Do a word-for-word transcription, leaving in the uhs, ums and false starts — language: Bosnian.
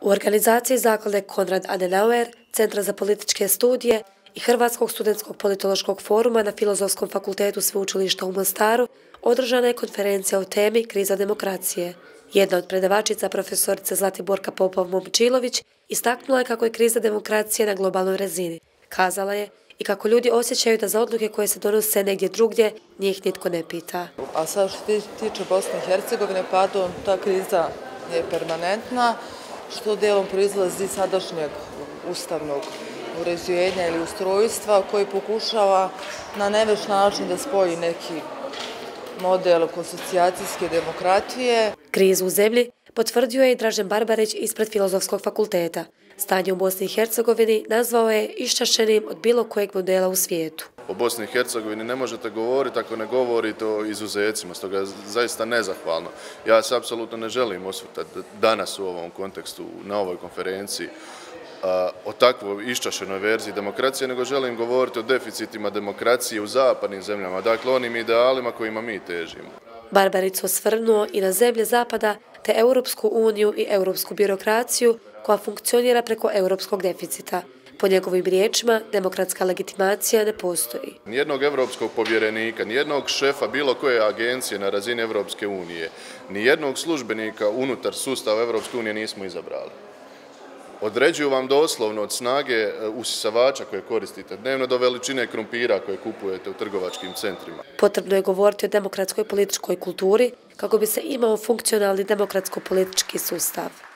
U organizaciji Zaklade Konrad Adenauer, Centra za političke studije i Hrvatskog studentskog politološkog foruma na Filozofskom fakultetu Sveučilišta u Mostaru održana je konferencija o temi Kriza demokracije. Jedna od predavačica, profesorica Zlatiborka Popov-Momčilović, istaknula je kako je kriza demokracije na globalnoj razini. Kazala je i kako ljudi osjećaju da za odluke koje se donose negdje drugdje njih nitko ne pita. A sad što se tiče Bosne i Hercegovine, pardon, ta kriza je permanentna, što dijelom proizlazi sadašnjeg ustavnog uređenja ili ustrojstva koji pokušava na nevešt način da spoji neki model konsocijacijske demokratije. Krizu u zemlji potvrdio je i Dražen Barbarić ispred Filozofskog fakulteta. Stanje u Bosni i Hercegovini nazvao je iščašenim od bilo kojeg modela u svijetu. O Bosni i Hercegovini ne možete govoriti ako ne govorite o izuzecima, stoga je zaista nezahvalno. Ja se apsolutno ne želim osvrtati danas u ovom kontekstu, na ovoj konferenciji, o takvoj iščašenoj verziji demokracije, nego želim govoriti o deficitima demokracije u zapadnim zemljama, dakle onim idealima kojima mi težimo. Barbarić se osvrnuo i na zemlje Zapada te Europsku uniju i europsku birokraciju koja funkcionira preko europskog deficita. Po njegovim riječima, demokratska legitimacija ne postoji. Nijednog europskog povjerenika, nijednog šefa bilo koje agencije na razini Europske unije, nijednog službenika unutar sustava Europske unije nismo izabrali. Određuju vam doslovno od snage usisavača koje koristite dnevno do veličine krumpira koje kupujete u trgovačkim centrima. Potrebno je govoriti o demokratskoj političkoj kulturi kako bi se imao funkcionalni demokratsko-politički sustav.